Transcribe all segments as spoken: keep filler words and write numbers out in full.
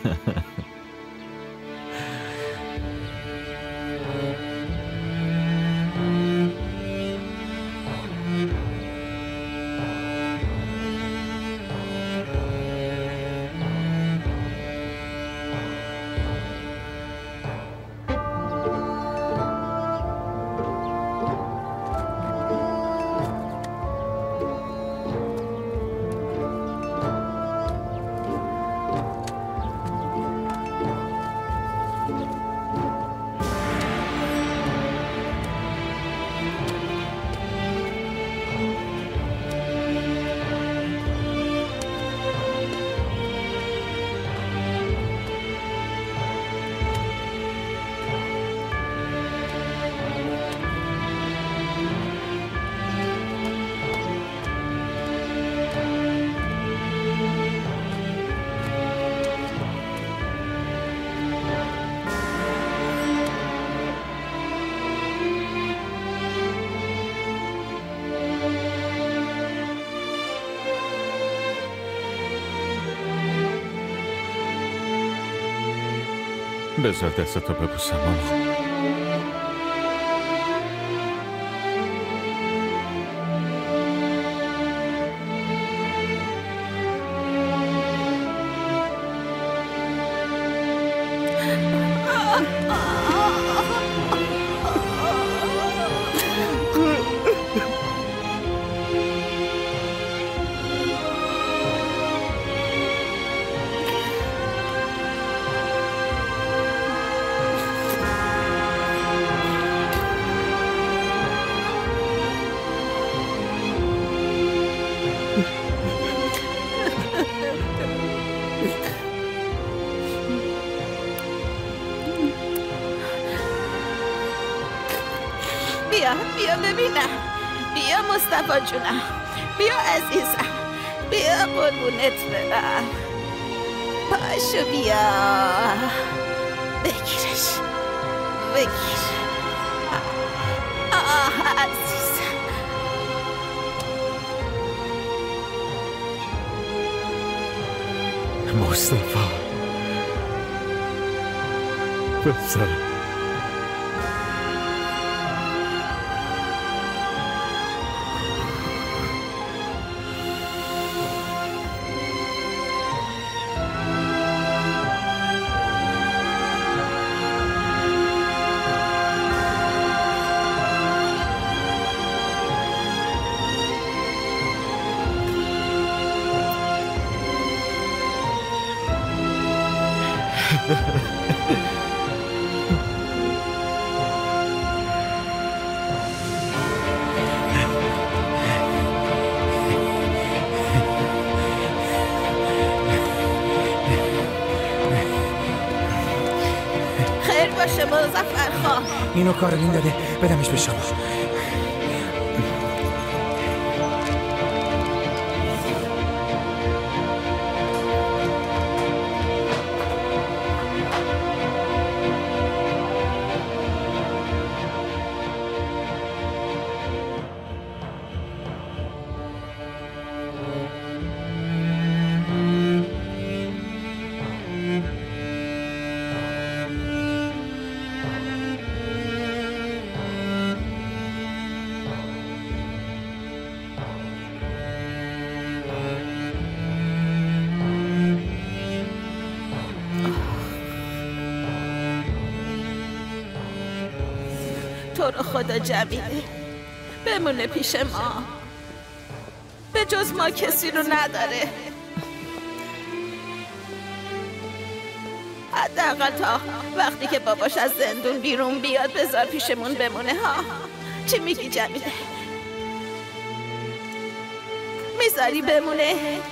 بذار دستتو ببوسم ماما. بیا بیا ببینم، بیا مصطفی جونم، بیا عزیزم، بیا قربونت برم، پاشو بیا بگیرش، بگیر. آه عزیزم، مصطفی پسرم. خیر باشه مظفر خان. اینو کارولین داده، بدمش به شما. تو رو خدا جمیله بمونه پیش ما، به جز ما کسی رو نداره. حداقل تا وقتی که باباش از زندون بیرون بیاد بذار پیشمون بمونه ها. چی میگی جمیله؟ میذاری بمونه؟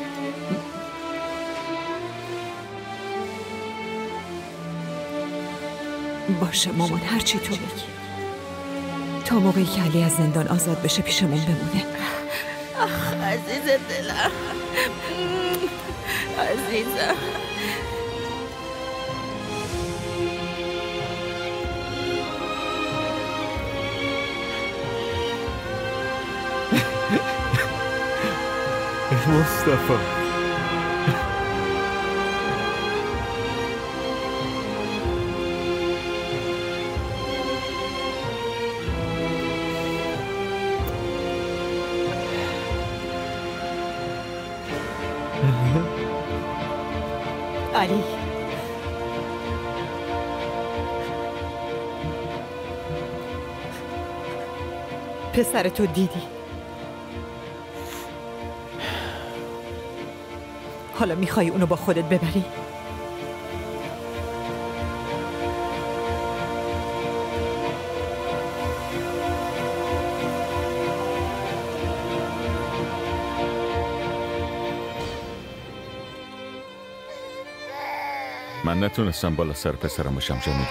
باشه مامان، هرچی تو بگی. تا موقعی که علی از زندان آزاد بشه پیشمون بمونه. آخ عزیز دلم، عزیزم. مصطفی علی. پسر تو دیدی. حالا میخوای اونو با خودت ببری؟ من نتونستم بالا سر پسرم باشم جمیله.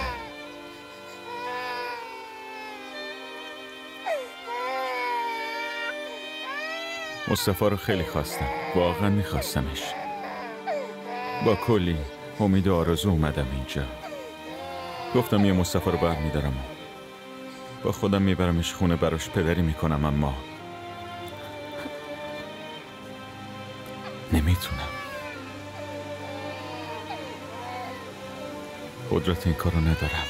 مصطفی رو خیلی خواستم، واقعا میخواستمش. با کلی امید و آرزو اومدم اینجا. گفتم یه مصطفی رو بر میدارم و با خودم میبرمش خونه، براش پدری میکنم، اما نمیتونم. قدرت این کارو ندارم،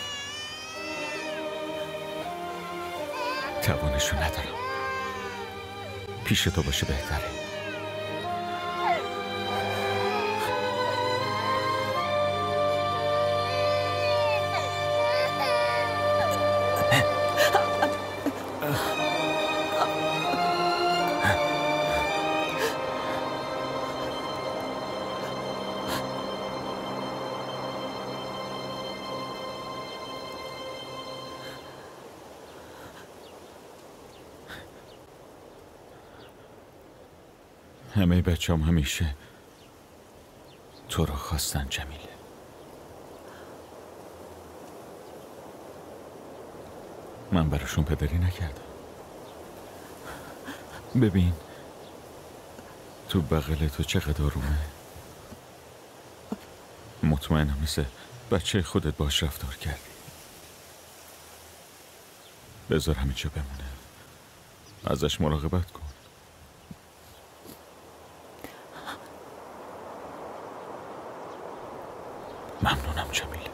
توانشو ندارم. پیش تو باشه بهتره. همه بچه هم همیشه تو رو خواستن جمیله. من براشون پدری نکردم. ببین تو بغل تو چقدر آرومه. مطمئنم مثل بچه خودت باش رفتار کردی. بذار همینجا بمونه، ازش مراقبت کن. ممنونم جمیله.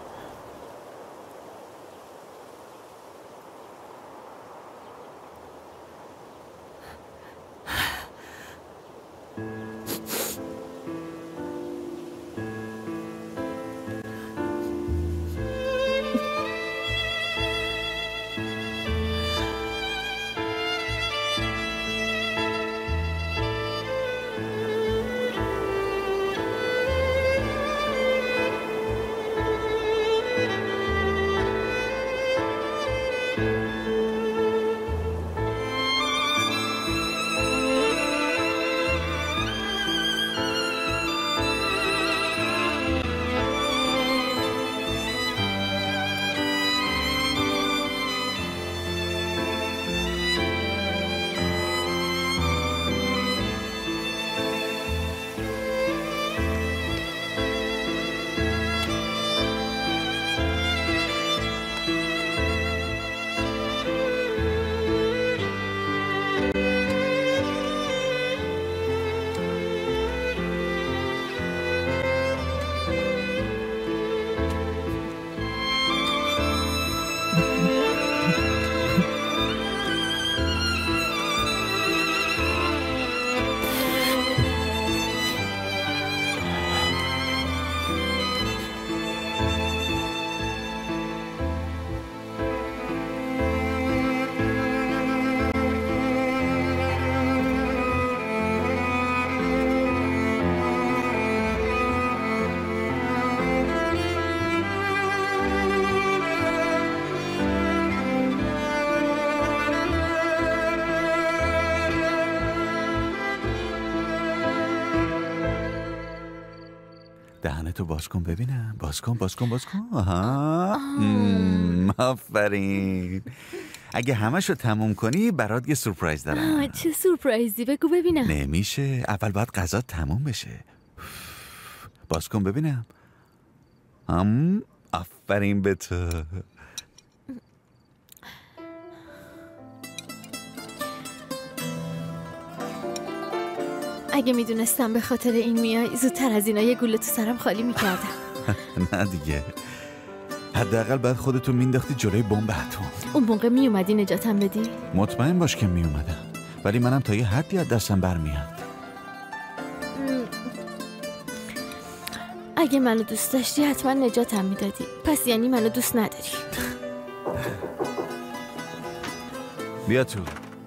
دهنتو باز کن ببینم. باز کن باز کن باز کن. آها مم، آفرین. اگه همشو تموم کنی برات یه سورپرایز دارم. چه سورپرایزی؟ بگو ببینم. نمیشه، اول باید غذا تموم بشه. باز کن ببینم. هم آفرین به تو. اگه میدونستم به خاطر این میای زودتر از اینا یه گوله تو سرم خالی میکردم. نه دیگه، حداقل بعد خودتو مینداختی جلوی بمب اتم. اون موقع میومدی نجاتم بدی؟ مطمئن باش که میومدم، ولی منم تا یه حدی از دستم برمیاد. اگه منو دوست داشتی حتما نجاتم میدادی. پس یعنی منو دوست نداری. بیا تو.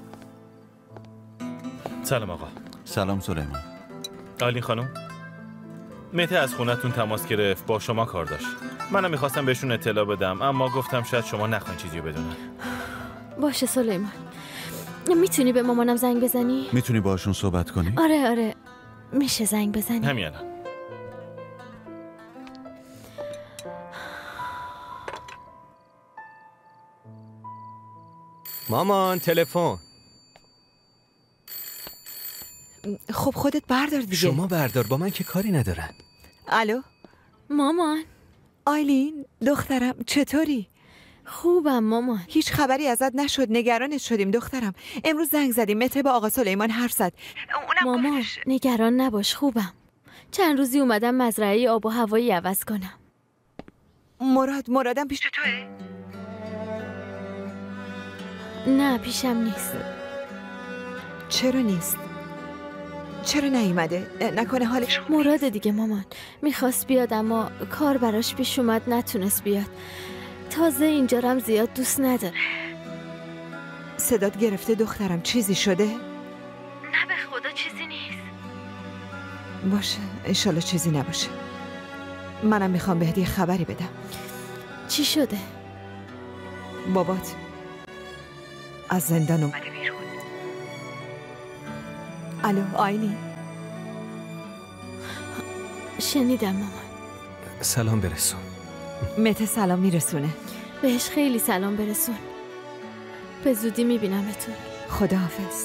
سلام آقا. سلام سلیمان. آیلین خانم، مهدی از خونتون تماس گرفت، با شما کار داشت. منم میخواستم بهشون اطلاع بدم، اما گفتم شاید شما نخواین چیزی رو بدونن. باشه سلیمان. میتونی به مامانم زنگ بزنی؟ میتونی باشون صحبت کنی؟ آره آره میشه زنگ بزنی. همین الان. مامان تلفن. خب خودت بردار دیگه. شما بردار، با من که کاری ندارن. الو مامان. آیلین دخترم چطوری؟ خوبم مامان. هیچ خبری ازت نشد، نگرانت شدیم دخترم. امروز زنگ زدیم، مته با آقا سلیمان حرف زد. مامان گفتش... نگران نباش، خوبم. چند روزی اومدم مزرعه آب و هوایی عوض کنم. مراد مرادم پیش توئه؟ نه پیشم نیست. چرا نیست؟ چرا نیومده؟ نکنه حالش خوب؟ مراد دیگه مامان. میخواست بیاد اما کار براش پیش اومد، نتونست بیاد. تازه اینجارم زیاد دوست نداره. صدات گرفته دخترم، چیزی شده؟ نه به خدا چیزی نیست. باشه انشالله چیزی نباشه. منم میخوام بهت یه خبری بدم. چی شده؟ بابات از زندان اومده بیرون. الو آیلین. شنیدم مامان. سلام برسون. مته سلام میرسونه. بهش خیلی سلام برسون. به زودی میبینمتون. خداحافظ.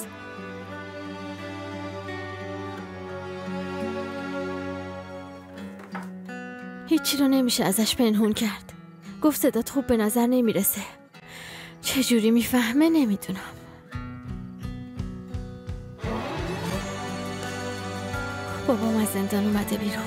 هیچی رو نمیشه ازش پنهون کرد. گفت صدات خوب به نظر نمیرسه. چجوری میفهمه نمیدونم. بابام از زندان اومده بیرون.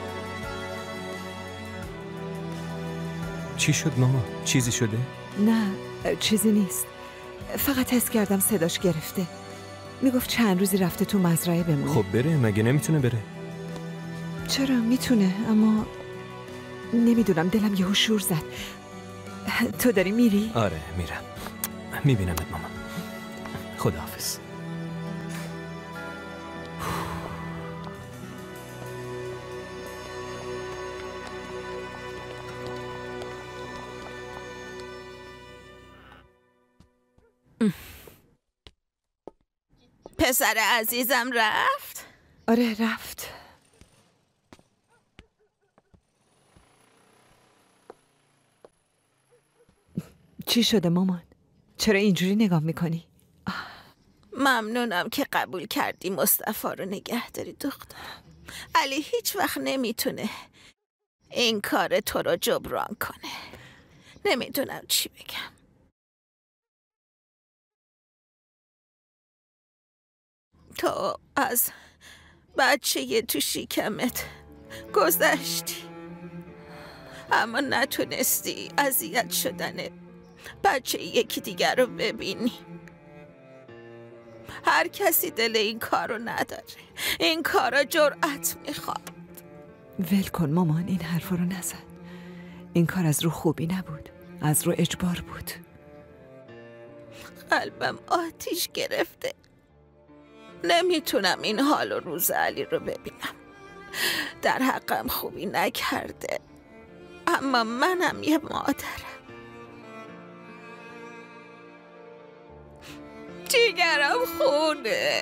چی شد ماما؟ چیزی شده؟ نه چیزی نیست. فقط حس کردم صداش گرفته. میگفت چند روزی رفته تو مزرعه بمونه. خب بره، مگه نمیتونه بره؟ چرا میتونه، اما نمیدونم دلم یهو شور زد. تو داری میری؟ آره میرم. میبینمت ماما. خداحافظ. پسر عزیزم رفت؟ آره رفت. چی شده مامان؟ چرا اینجوری نگاه میکنی؟ ممنونم که قبول کردی مصطفی رو نگه داری دخترم. علی هیچ وقت نمیتونه این کار تو رو جبران کنه. نمیدونم چی بگم. تو از بچه تو شکمت گذشتی، اما نتونستی اذیت شدن بچه یکی دیگر رو ببینی. هر کسی دل این کار رو نداره. این کار رو جرأت میخواد. ول کن مامان، این حرف رو نزن. این کار از رو خوبی نبود، از رو اجبار بود. قلبم آتیش گرفته. نمیتونم این حال و روز علی رو ببینم. در حقم خوبی نکرده، اما منم یه مادرم. جیگرم خونه.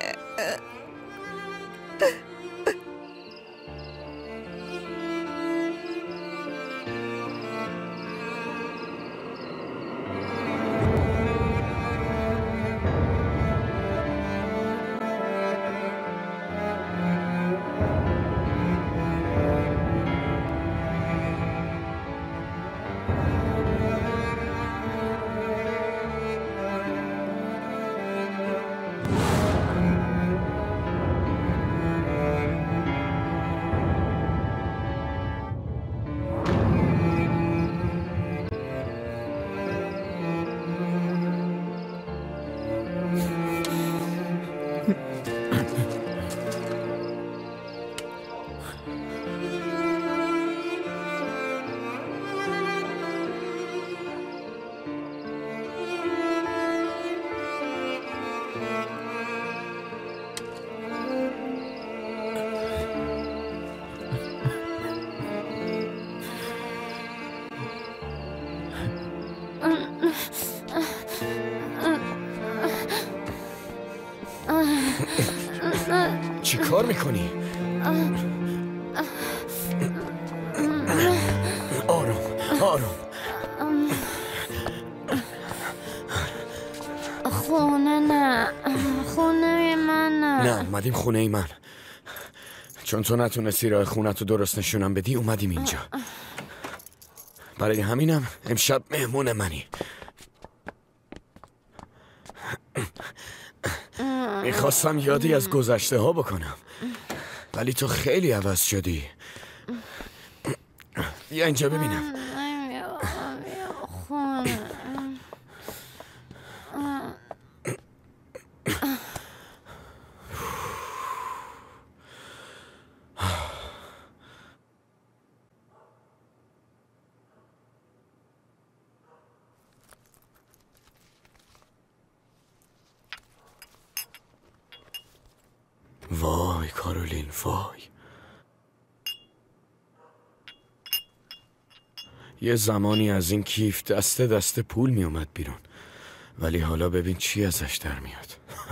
چی کار میکنی؟ آروم آروم. خونه نه، خونه من نه. نه اومدیم خونه ای من. چون تو نتونستی راه خونه تو درست نشونم بدی اومدیم اینجا. برای همینم امشب مهمون منی. میخواستم یادی از گذشته ها بکنم ولی تو خیلی عوض شدی. بیا اینجا ببینم. وای کارولین وای. یه زمانی از این کیف دسته دسته پول می اومد بیرون ولی حالا ببین چی ازش در میاد.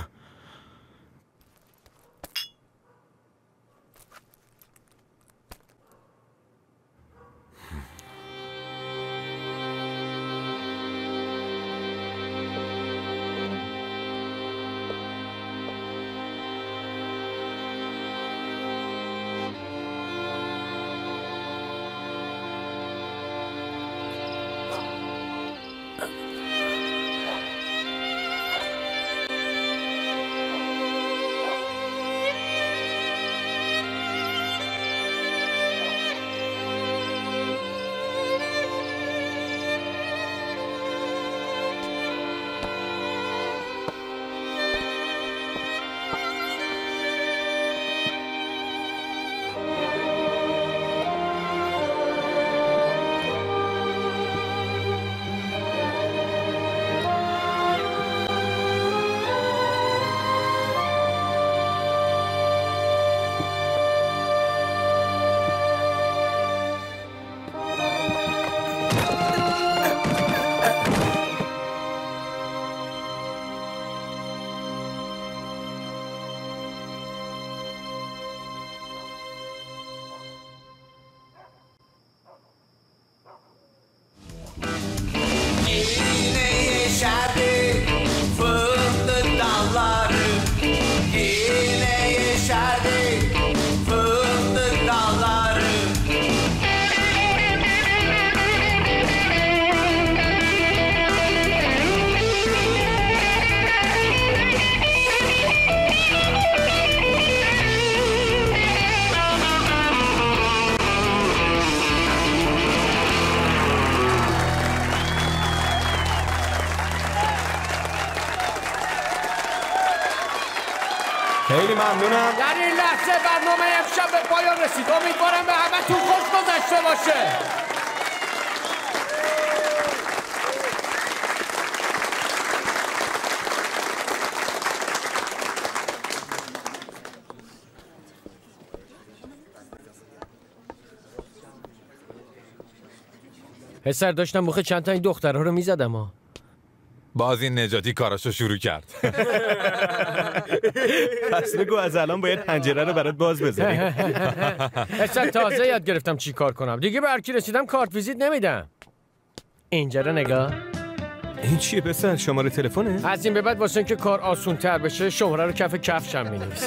خیلی ممنونم. در این لحظه برنامه امشب به پایان رسید. امیدوارم به همتون خوش گذشته باشه. پسر داشتم مخ چند تا این دخترها رو میزدم ها. باز این نجاتی کاراشو شروع کرد. پس بگو از الان باید پنجره رو برات باز بذاریم. اصلا تازه یاد گرفتم چی کار کنم. دیگه به هر کی رسیدم کارت ویزیت نمیدم. اینجا رو نگاه. این چیه پسر؟ شماره تلفنه؟ از این به بعد واسه اینکه کار آسون تر بشه شماره رو کف کفشم می‌نویسم.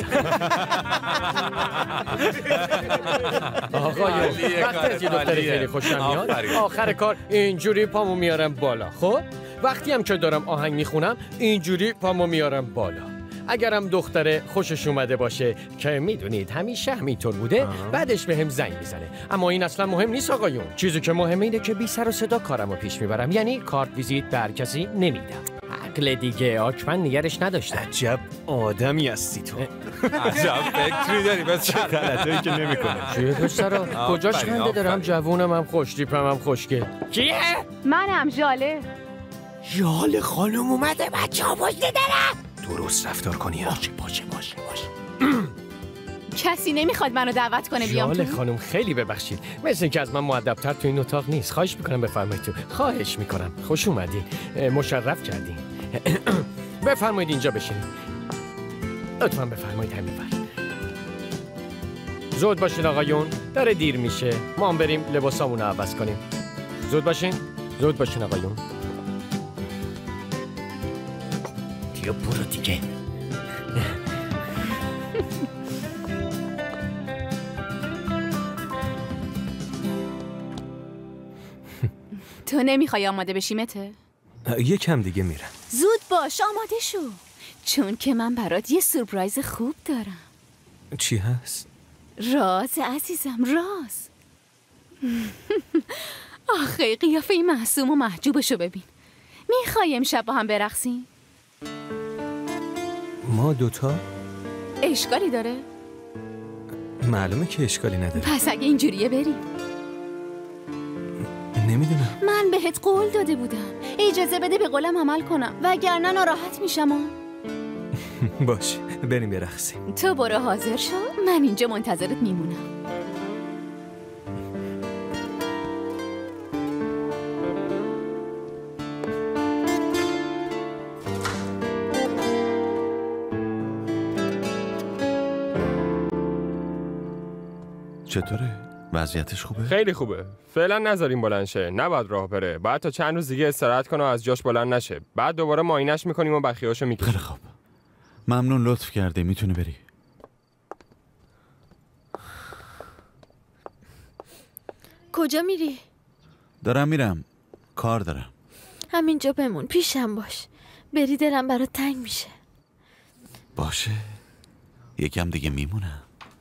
آقا وقتی یه دختر خیلی خوشم میاد آخر کار اینجوری پامو میارم بالا. خب وقتی هم که دارم آهنگ میخونم اینجوری پامو میارم بالا. اگرم دختره خوشش اومده باشه که میدونید همیشه همینطور بوده آه. بعدش به هم زنگ میزنه. اما این اصلا مهم نیست آقایون. چیزی که مهمه اینه که بی سر و صدا کارمو پیش میبرم. یعنی کارت ویزیت به هر کسی نمیدم. عقل دیگه آکمن نگرش نداشتم. عجب آدمی هستی تو. عجب فکری داری بس غلطایی که نمیکنه. چیه پسرا؟ کجاش خنده دارم؟ جوونم هم خوش تیپم هم خوشگل. کیه؟ منم ژاله. ژاله خانم اومده بچه‌ها پشت درم. درست رفتار کنی ها. باشه باشه باشه باشه. کسی نمیخواد منو دعوت کنه بیام تو. ژاله خانم خیلی ببخشید. مثل اینکه از من مؤدب‌تر تو این اتاق نیست. خواهش میکنم بفرمایید تو. خواهش میکنم. خوش اومدین. مشرف کردین. بفرمایید اینجا بشینید. لطفاً بفرمایید همین بر. زود باشین آقایون، داره دیر میشه. ما هم بریم لباسامون رو عوض کنیم. زود باشین، زود باشین آقایون. بیا برو دیگه. تو نمیخوای آماده بشی مته؟ یکم دیگه میرم. زود باش، آماده شو، چون که من برات یه سورپرایز خوب دارم. چی هست؟ راز عزیزم، راز. آخه قیافه معصوم و محجوبشو ببین. میخوای امشب با هم برقصیم؟ ما دوتا؟ اشکالی داره؟ معلومه که اشکالی نداره. پس اگه اینجوریه بریم. نمیدونم. من بهت قول داده بودم، اجازه بده به قولم عمل کنم وگرنه ناراحت میشم. باشه بریم برقصیم. تو برو حاضر شو، من اینجا منتظرت میمونم. چطوره؟ وضعیتش خوبه؟ خیلی خوبه. فعلا نذاریم بلند شه، نباید راه بره. بعد تا چند روز دیگه استراحت کنه و از جاش بلند نشه. بعد دوباره معاینش میکنیم و بخیاشو میکشیم. خیلی خوب. ممنون، لطف کرده. میتونی بری. کجا میری؟ دارم میرم. کار دارم. همینجا بمون، پیشم باش. بری دلم برات تنگ میشه. باشه. یکم دیگه میمونم.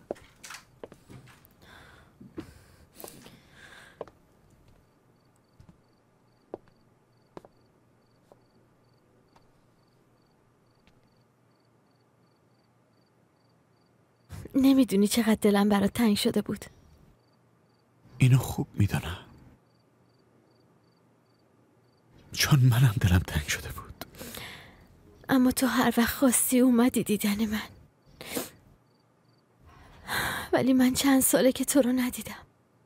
نمیدونی چقدر دلم برات تنگ شده بود. اینو خوب میدونم، چون منم دلم تنگ شده بود. اما تو هر وقت خواستی اومدی دیدن من. ولی من چند ساله که تو رو ندیدم.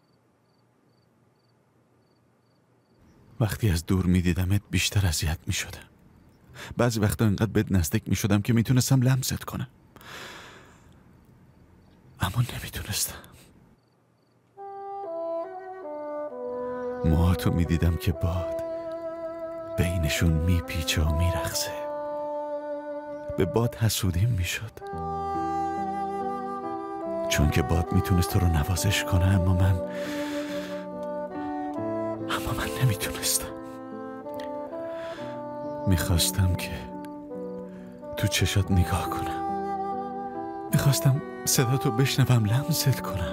وقتی از دور میدیدمت بیشتر اذیت میشدم. بعضی وقتا انقدر بهت نزدیک میشدم که میتونستم لمست کنم، اما نمیتونستم. موهاتو میدیدم که باد بینشون میپیچه و میرقصه. به باد حسودیم میشد، چون که باد میتونست تو رو نوازش کنه، اما من اما من نمیتونستم. میخواستم که تو چشات نگاه کنم، میخواستم صداتو بشنوم، لمست کنم.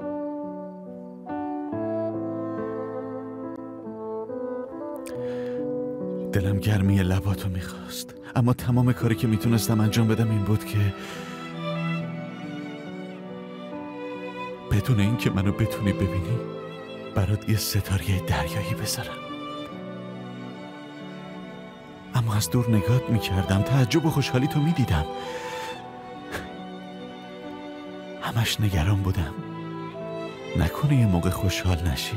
دلم گرمی لباتو میخواست، اما تمام کاری که میتونستم انجام بدم این بود که بدون این که منو بتونی ببینی برات یه ستاره دریایی بذارم. اما از دور نگات میکردم، تعجب و خوشحالی تو میدیدم. همش نگران بودم نکنه یه موقع خوشحال نشی.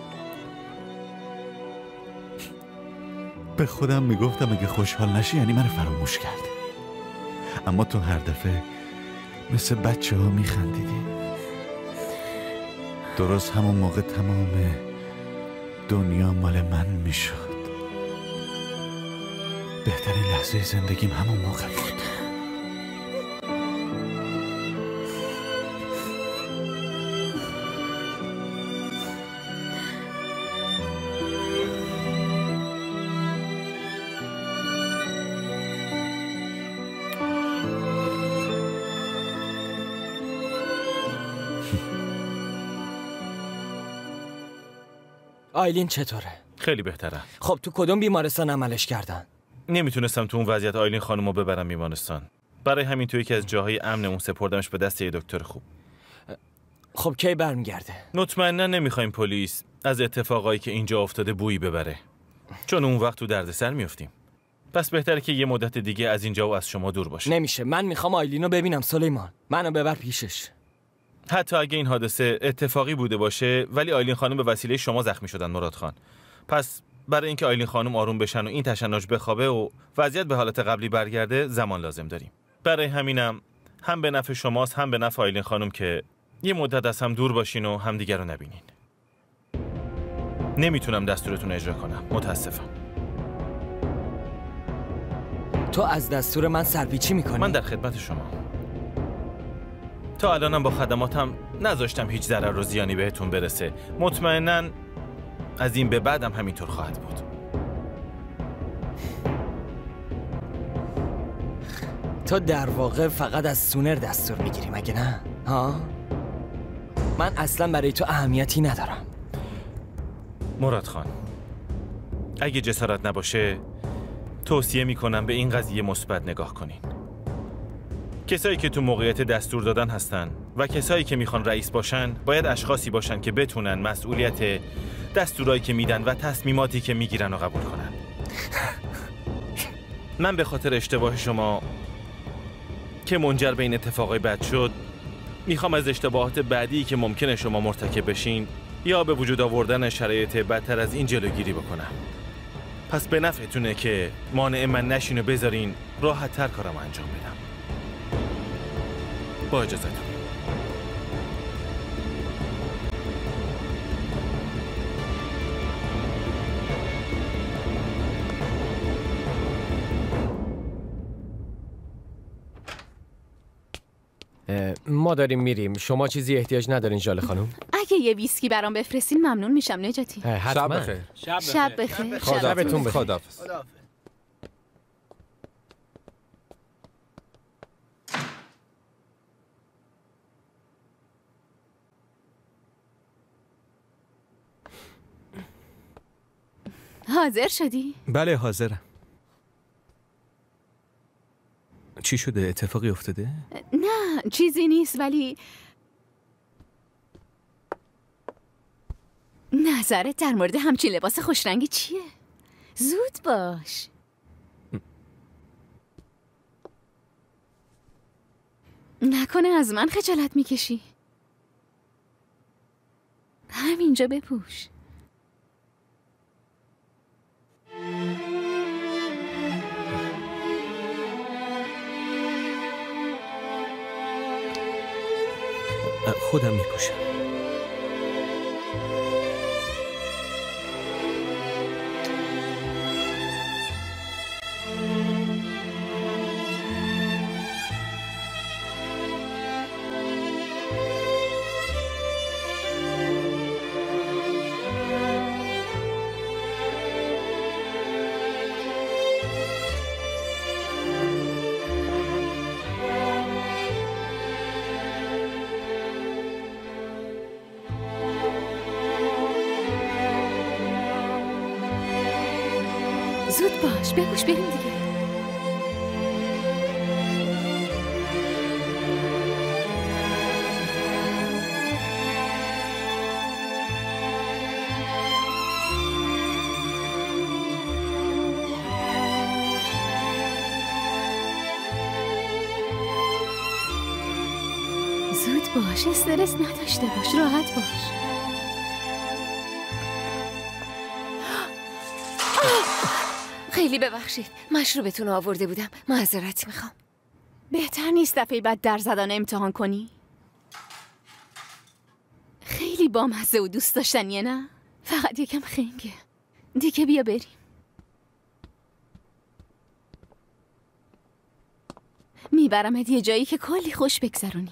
به خودم میگفتم اگه خوشحال نشی یعنی منو فراموش کرده. اما تو هر دفعه مثل بچه ها میخندیدی. درست همون موقع تمام دنیا مال من میشد. بهترین لحظه زندگیم همون موقع بود. آیلین چطوره؟ خیلی بهتره. خب تو کدوم بیمارستان عملش کردن؟ نمیتونستم تو اون وضعیت آیلین خانومو ببرم بیمارستان. برای همین تو یکی از جاهای امنمون سپردمش به دست یه دکتر خوب. خب کی برمیگرده؟ مطمئنا نمیخوایم پلیس از اتفاقایی که اینجا افتاده بویی ببره، چون اون وقت تو دردسر میافتیم. پس بهتره که یه مدت دیگه از اینجا و از شما دور باشه. نمیشه، من میخوام آیلینو ببینم. سلیمان منو ببر پیشش. حتی اگه این حادثه اتفاقی بوده باشه، ولی آیلین خانم به وسیله شما زخمی شدن مراد خان. پس برای اینکه آیلین خانم آروم بشن و این تشنج بخوابه و وضعیت به حالت قبلی برگرده زمان لازم داریم. برای همینم هم به نفع شماست هم به نفع آیلین خانم که یه مدت از هم دور باشین و همدیگر رو نبینین. نمیتونم دستورتون اجرا کنم، متاسفم. تو از دستور من سرپیچی میکنی؟ من در خدمت شما. تا الانم با خدماتم نذاشتم هیچ ضرر و زیانی بهتون برسه. مطمئناً از این به بعدم همینطور خواهد بود. تو در واقع فقط از سونر دستور میگیری مگه نه؟ ها؟ من اصلا برای تو اهمیتی ندارم. مراد خان، اگه جسارت نباشه توصیه میکنم به این قضیه مثبت نگاه کنین. کسایی که تو موقعیت دستور دادن هستن و کسایی که میخوان رئیس باشن باید اشخاصی باشن که بتونن مسئولیت دستورایی که میدن و تصمیماتی که میگیرن رو قبول کنن. من به خاطر اشتباه شما که منجر به این اتفاقای بد شد میخوام از اشتباهات بعدی که ممکنه شما مرتکب بشین یا به وجود آوردن شرایط بدتر از این جلوگیری بکنم. پس به نفعتونه که مانع من نشین و بذارین راحت تر کارم انجام بدم. با اجازهتون. ما داریم میریم. شما چیزی احتیاج ندارین ژاله خانم؟ اگه یه ویسکی برام بفرستین ممنون میشم نجاتی. شب بخیر. شب بخیر. شبتون بخیر. خداحافظ. حاضر شدی؟ بله حاضرم. چی شده؟ اتفاقی افتاده؟ نه چیزی نیست، ولی نظرت در مورد همچین لباس خوشرنگی چیه؟ زود باش. نکنه از من خجالت میکشی؟ همینجا بپوش. خودم میپوشم. زود باش بپوش بریم دیگه. زود باش، استرس نداشته باش، راحت باش. خیلی ببخشید، مشروبتون آورده بودم، معذرت میخوام. بهتر نیست دفعه بعد در زدن امتحان کنی؟ خیلی بامزه و دوست داشتنیه نه؟ فقط یکم خنگه. دیگه بیا بریم. میبرمت یه جایی که کلی خوش بگذرونی.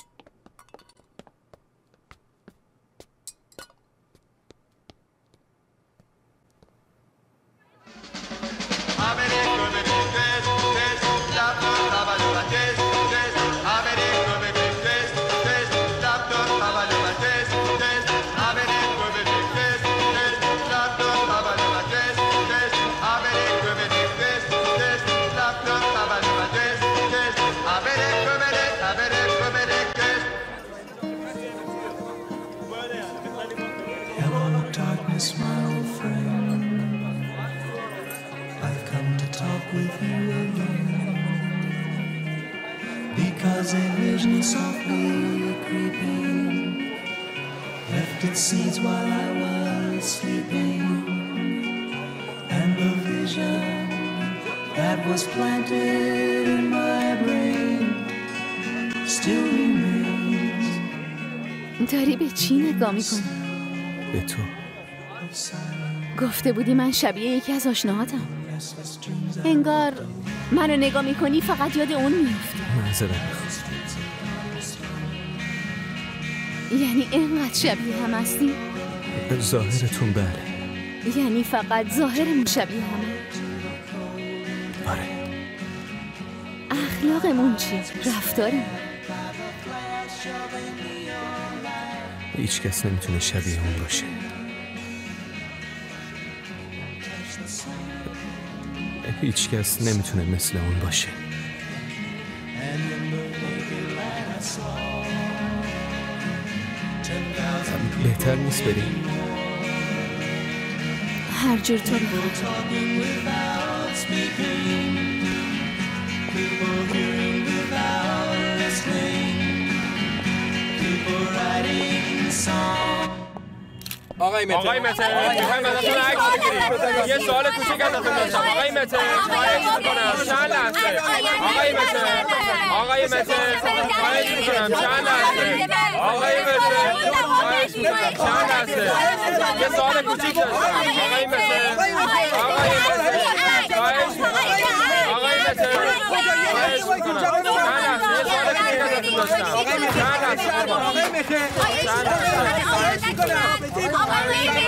Because a vision softly creeping left its seeds while I was sleeping, and the vision that was planted in my brain still remains. داری به چی نگاه میکنی؟ به تو. گفته بودی من شبیه یکی از آشناهاتم. انگار منو نگاه میکنی فقط یاد اون میفتی. معذرت میخوام. یعنی اینقدر شبیه هم هستی؟ ظاهرتون بله. یعنی فقط ظاهرمون شبیه همه؟ آره. اخلاقمون چی؟ رفتارمون؟ هیچ کس نمیتونه شبیه اون باشه. هیچ کس نمیتونه مثل اون باشه. بهتر نیست بریم؟ هر جور تو بخواد. آقای متر آقای متر میخوایم ازتون عکس بگیریم. یه سوال کوچیک ازتون داشتم. آقای متر خواهش میکنم چند لحظه. آقای متر آقای متر خواهش میکنم چند لحظه. آقای متر خواهش میکنم چند لحظه. یه سوال کوچیک داشتم. آقای متر آقای متر خواهش میکنم. آقای متر خواهش میکنم چند لحظه. یه سوال کوچیک ازتون داشتم. چند لحظه. آقای متر چند لحظه.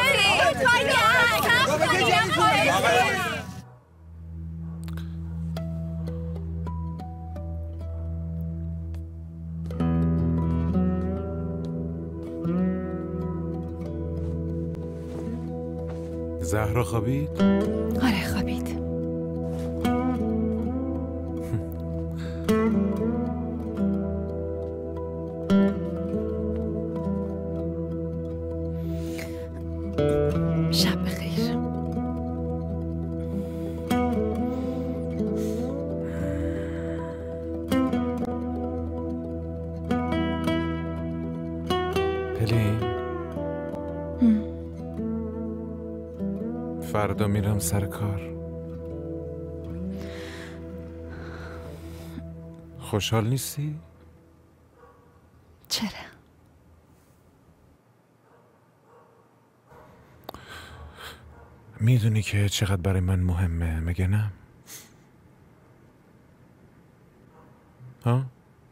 زهرا خوابید؟ آره خوابید. شب بخیر. هلین فردا میرم سر کار. خوشحال نیستی؟ چرا؟ میدونی که چقدر برای من مهمه مگه نه؟ ها؟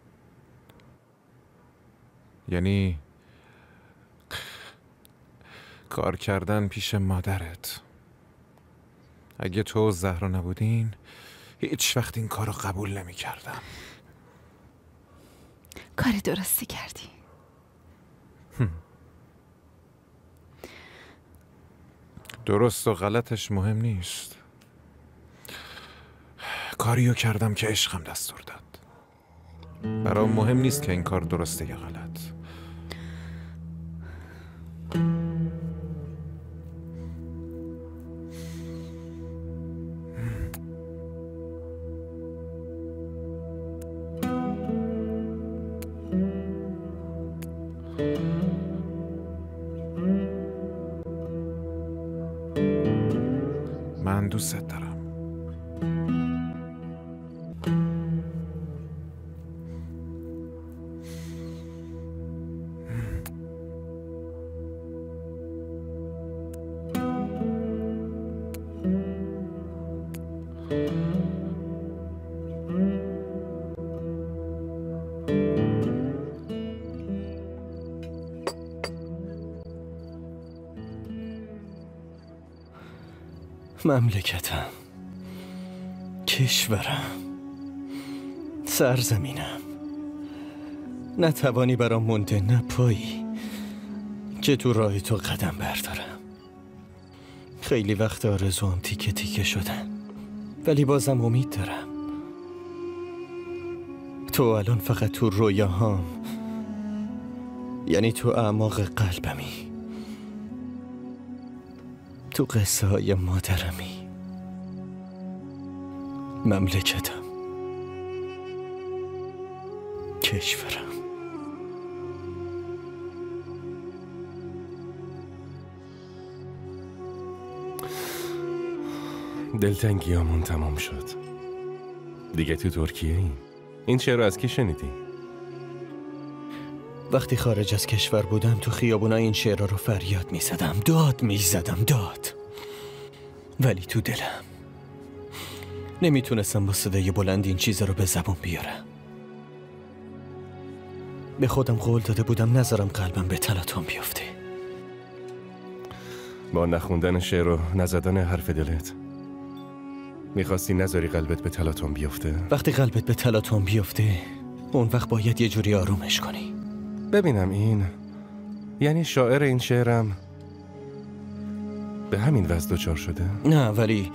یعنی کار کردن پیش مادرت. اگه تو و زهرا نبودین هیچ وقت این کار رو قبول نمی کردم. کار درستی کردی. درست و غلطش مهم نیست. کاریو کردم که عشقم دستور داد. برام مهم نیست که این کار درسته یا غلط. من دوست دارم. مملکتم، کشورم، سرزمینم، نه توانی برام مونده نه پایی که تو راه تو قدم بردارم. خیلی وقت آرزوام تیکه تیکه شدن، ولی بازم امید دارم. تو الان فقط تو رویاهام، یعنی تو اعماق قلبمی، تو قصه های مادرمی. مملکتم، کشورم. دلتنگیامون تمام شد. دیگه تو ترکیه ایم. این شعر رو از کی شنیدی؟ وقتی خارج از کشور بودم تو خیابونا این شعرها رو فریاد می زدم، داد می زدم، داد. ولی تو دلم نمیتونستم با صدای بلند این چیز رو به زبون بیارم. به خودم قول داده بودم نذارم قلبم به تلاطم بیفته. با نخوندن شعر و نزدن حرف دلت میخواستی نذاری قلبت به تلاطم بیفته؟ وقتی قلبت به تلاطم بیفته اون وقت باید یه جوری آرومش کنی. ببینم این یعنی شاعر این شعرم به همین وضع دچار شده؟ نه ولی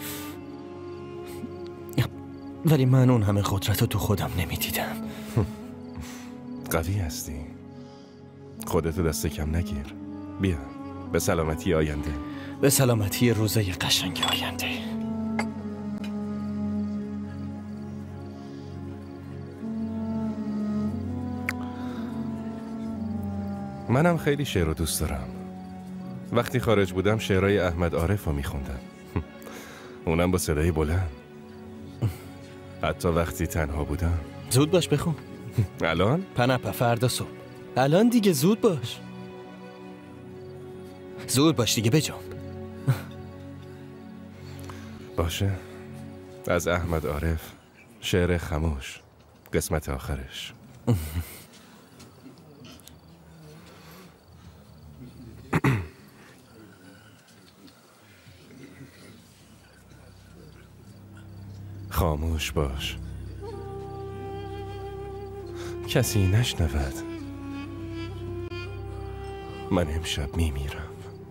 ولی من اون همه قدرت رو تو خودم نمیدیدم. قوی هستی. خودتو دست کم نگیر. بیا به سلامتی آینده. به سلامتی روزای قشنگ آینده. منم خیلی شعر رو دوست دارم. وقتی خارج بودم شعرهای احمد عارف رو میخوندم. اونم با صدای بلند. حتی وقتی تنها بودم. زود باش بخون. الان؟ پنپا فردا صبح. الان دیگه زود باش. زود باش دیگه بجام. باشه. از احمد عارف شعر خموش قسمت آخرش. خاموش باش، کسی نشنود من امشب میمیرم.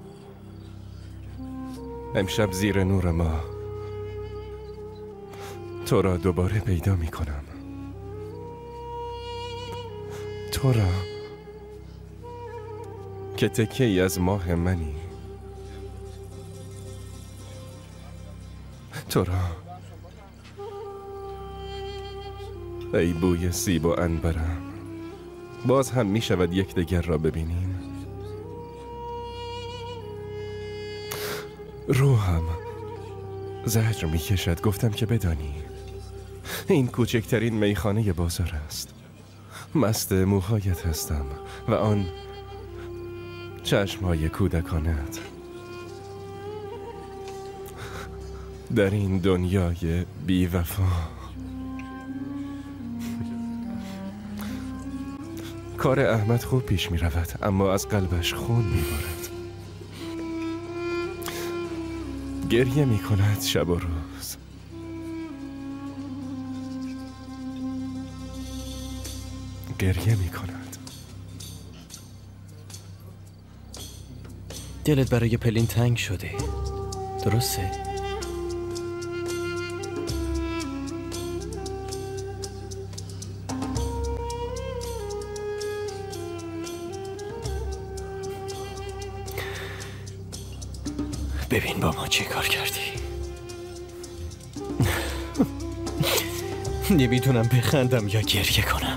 امشب زیر نور ما تو را دوباره پیدا میکنم، تو را که تکه ای از ماه منی، تو را ای بوی سیب و عنبرم. باز هم می شود یک دگر را ببینیم. روحم زجر می کشد. گفتم که بدانی این کوچکترین میخانه بازار است. مست موهایت هستم و آن چشمهای کودکانت. در این دنیای بی وفا کار احمد خوب پیش می رود، اما از قلبش خون می بارد. گریه می کند شب و روز. گریه می کند. دلت برای پلین تنگ شده، درسته؟ ببین با ما چی کار کردی. نمیدونم بخندم یا گریه کنم.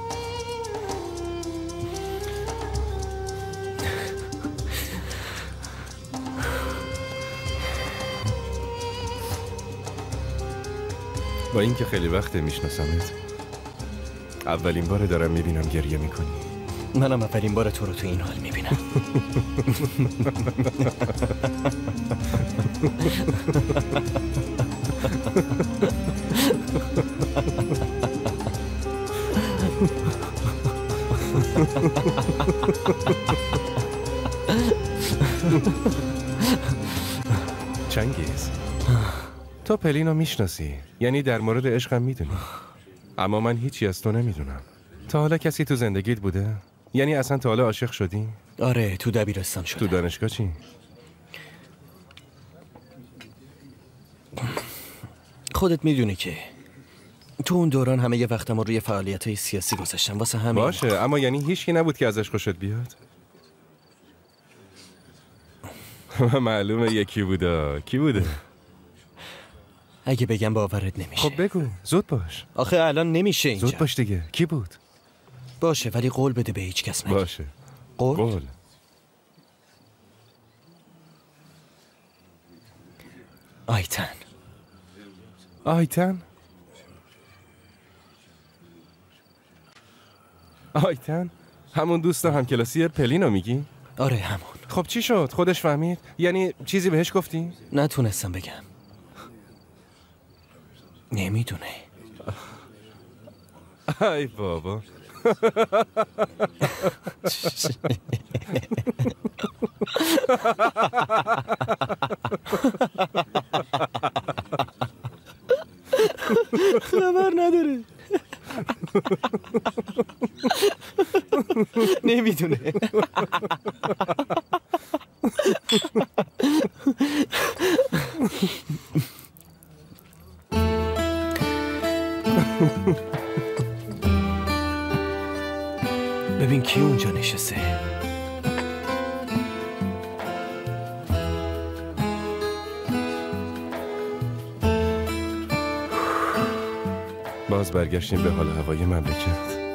با اینکه خیلی وقته میشناسمت، اولین بار دارم میبینم گریه میکنی. منم اولین بار تو رو تو این حال میبینم. چنگیز، تو پلینو میشناسی، یعنی در مورد عشقم میدونی، اما من هیچی از تو نمیدونم. تا حالا کسی تو زندگیت بوده؟ یعنی اصلا تا حالا عاشق شدی؟ آره، تو دبیرستان شدم. تو دانشگاه چی؟ خودت میدونی که تو اون دوران همه ی وقتم رو روی فعالیت‌های سیاسی گذاشتم، واسه همین. باشه، اما یعنی هیچکی نبود که ازش خوشت بیاد؟ معلومه یکی بوده. کی بوده؟ اگه بگم باورت نمیشه. خب بگو، زود باش. آخه الان نمیشه اینجا. زود باش دیگه. کی بود؟ باشه، ولی قول بده به هیچ کس نگی. باشه. قول؟ قول. آیتن. آیتن؟ آیتن؟ همون دوست همکلاسی پلینو میگی؟ آره همون. خب چی شد؟ خودش فهمید؟ یعنی چیزی بهش گفتی؟ نتونستم بگم. نمیدونه. ای بابا. خبر نداره. نمیدونه. ببین کی اونجا نشسته. باز برگشتیم به حال هوای مملکت.